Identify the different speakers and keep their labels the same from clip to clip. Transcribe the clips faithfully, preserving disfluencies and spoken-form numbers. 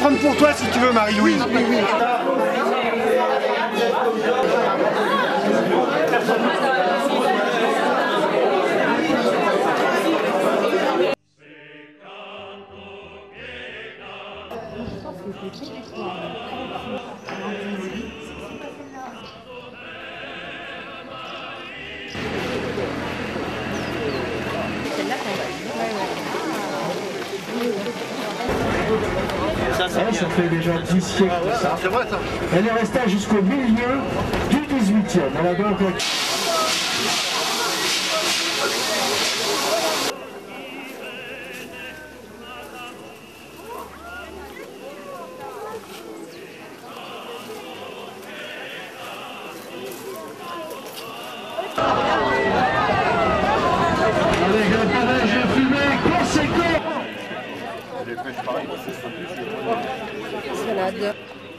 Speaker 1: prendre pour toi si tu veux, Marie-Louise.
Speaker 2: Oui, oui, oui.
Speaker 3: Ça,
Speaker 2: Ouais, ça fait déjà dix siècles ça.
Speaker 3: C'est vrai ça.
Speaker 2: Elle est restée jusqu'au milieu du dix-huitième. Elle a donc... Avec un parage fumé conséquent.
Speaker 4: Salade.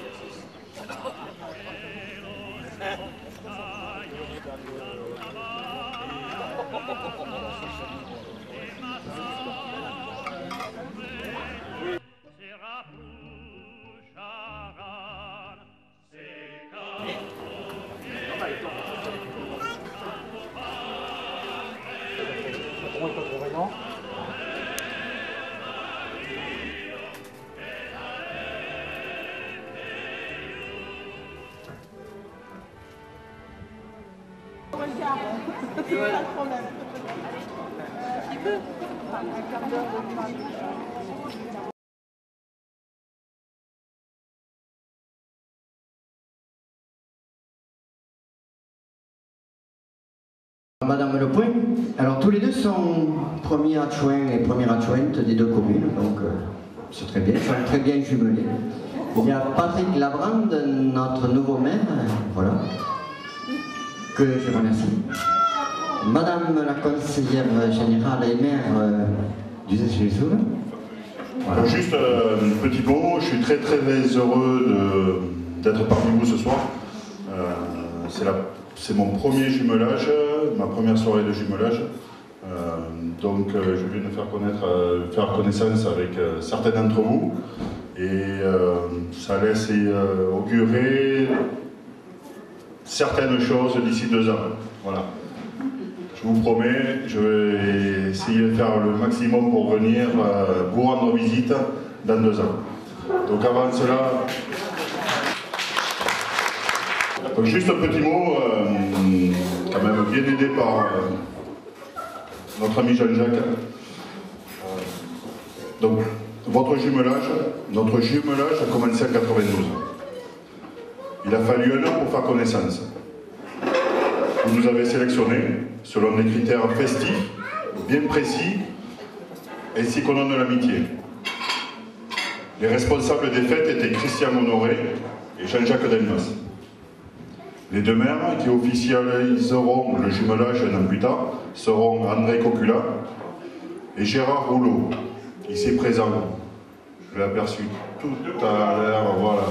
Speaker 5: Madame Le Point, alors tous les deux sont premiers adjoints et premières adjointes des deux communes, donc euh, c'est très bien, ils sont très bien jumelés. Il y a Patrick Labrande, notre nouveau maire, voilà, que je remercie. Madame la conseillère générale et maire euh, du Zéchelsoul.
Speaker 6: Voilà. Juste euh, un petit mot, je suis très très heureux d'être parmi vous ce soir. Euh, C'est mon premier jumelage, ma première soirée de jumelage. Euh, donc euh, je viens de faire, connaître, euh, faire connaissance avec euh, certains d'entre vous. Et euh, ça laisse euh, augurer certaines choses d'ici deux ans. Voilà. Je vous promets, je vais essayer de faire le maximum pour venir euh, vous rendre visite dans deux ans. Donc avant cela, donc juste un petit mot, euh, quand même bien aidé par euh, notre ami Jean-Jacques. Euh, donc votre jumelage, notre jumelage a commencé en quatre-vingt-douze. Il a fallu un an pour faire connaissance. Vous nous avez sélectionnés selon des critères festifs, bien précis, ainsi qu'au nom de l'amitié. Les responsables des fêtes étaient Christian Honoré et Jean-Jacques Delmas. Les deux maires qui officialiseront le jumelage un an plus tard seront André Cocula et Gérard Rouleau, ici présent. Je l'ai aperçu tout à l'heure, voilà.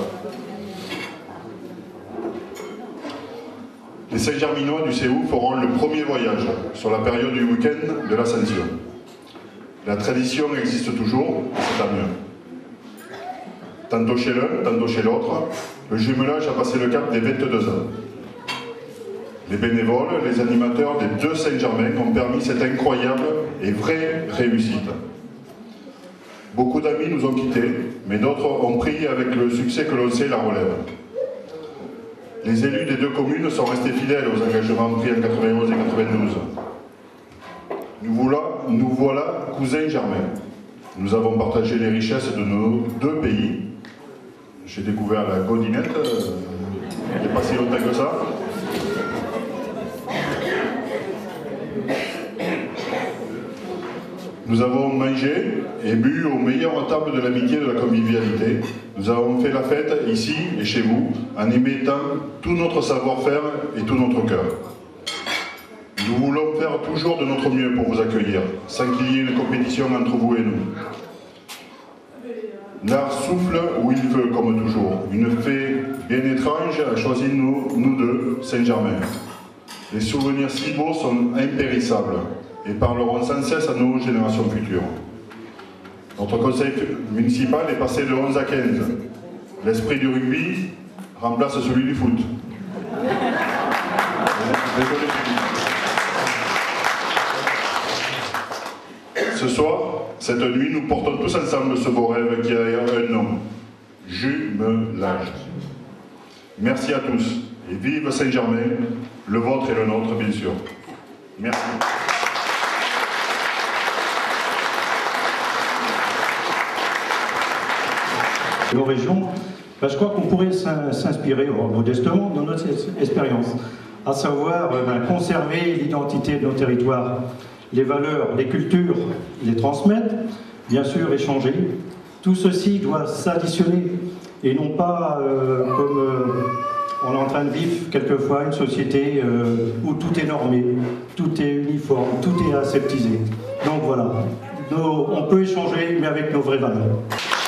Speaker 6: Les Saint-Germinois du C E U feront le premier voyage sur la période du week-end de l'Ascension. La tradition existe toujours, et c'est tant mieux. Tantôt chez l'un, tantôt chez l'autre, le jumelage a passé le cap des vingt-deux ans. Les bénévoles, les animateurs des deux Saint-Germain ont permis cette incroyable et vraie réussite. Beaucoup d'amis nous ont quittés, mais d'autres ont pris avec le succès que l'on sait la relève. Les élus des deux communes sont restés fidèles aux engagements pris en quatre-vingt-onze et quatre-vingt-douze. Nous voilà, nous voilà cousins germains. Nous avons partagé les richesses de nos deux pays. J'ai découvert la Gaudinette, euh, il n'y a pas si longtemps que ça. Nous avons mangé et bu aux meilleures tables de l'amitié et de la convivialité. Nous avons fait la fête ici et chez vous, en y mettant tout notre savoir-faire et tout notre cœur. Nous voulons faire toujours de notre mieux pour vous accueillir, sans qu'il y ait une compétition entre vous et nous. L'art souffle où il veut, comme toujours. Une fée bien étrange a choisi nous, nous deux, Saint-Germain. Les souvenirs si beaux sont impérissables et parleront sans cesse à nos générations futures. Notre conseil municipal est passé de onze à quinze. L'esprit du rugby remplace celui du foot. Désolé. Ce soir, cette nuit, nous portons tous ensemble ce beau rêve qui a un nom. Jumelage. Merci à tous et vive Saint-Germain, le vôtre et le nôtre, bien sûr. Merci.
Speaker 1: Nos régions, ben, je crois qu'on pourrait s'inspirer modestement de notre expérience, à savoir ben, conserver l'identité de nos territoires, les valeurs, les cultures, les transmettre, bien sûr échanger. Tout ceci doit s'additionner et non pas euh, comme euh, on est en train de vivre quelquefois une société euh, où tout est normé, tout est uniforme, tout est aseptisé. Donc voilà, nos, on peut échanger mais avec nos vraies valeurs.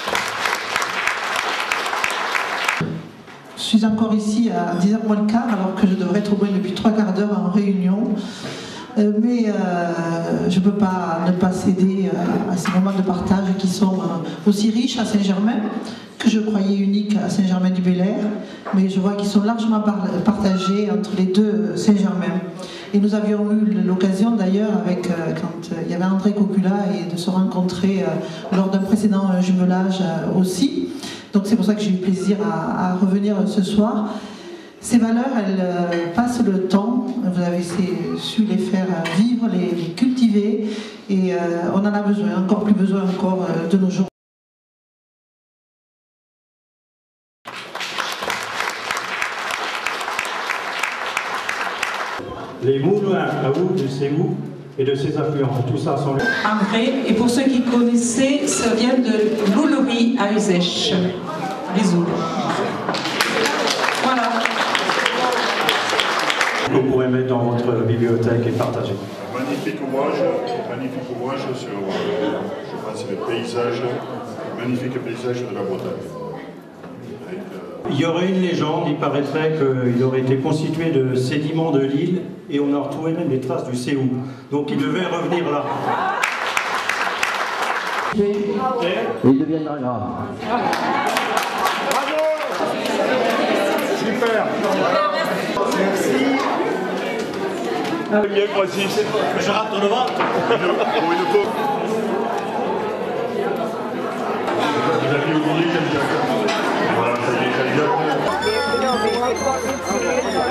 Speaker 4: Je suis encore ici à dix heures moins le quart alors que je devrais être au moins depuis trois quarts d'heure en réunion. Euh, mais euh, je ne peux pas ne pas céder euh, à ces moments de partage qui sont euh, aussi riches à Saint-Germain, que je croyais uniques à Saint-Germain-du-Bel-Air, mais je vois qu'ils sont largement par partagés entre les deux Saint-Germain. Et nous avions eu l'occasion d'ailleurs, avec euh, quand euh, il y avait André Cocula, et de se rencontrer euh, lors d'un précédent euh, jumelage euh, aussi. Donc c'est pour ça que j'ai eu plaisir à, à revenir ce soir. Ces valeurs, elles euh, passent le temps, vous avez su les faire vivre, les, les cultiver, et euh, on en a besoin, encore plus besoin encore euh, de nos jours.
Speaker 1: Les moulins à eau de Séou et de ses affluents, tout ça sont...
Speaker 7: André, et pour ceux qui connaissaient, ça vient de l'Oulerie à Uzèche. Bisous. Voilà.
Speaker 1: Vous pourrez mettre dans votre bibliothèque et partager.
Speaker 6: Magnifique ouvrage, magnifique ouvrage sur, euh, je pense, les paysages, magnifiques paysages de la Bretagne. Avec, euh...
Speaker 1: Il y aurait une légende, il paraîtrait qu'il aurait été constitué de sédiments de l'île et on a retrouvé même des traces du Séou. Donc il devait revenir là.
Speaker 5: Et il deviendra grave.
Speaker 2: Bravo! Super! Merci!
Speaker 3: Bien, Francis. Je rate ton devant.
Speaker 6: Pour une fois. Vous avez oublié quelqu'un. Voilà, ça y est, quelqu'un.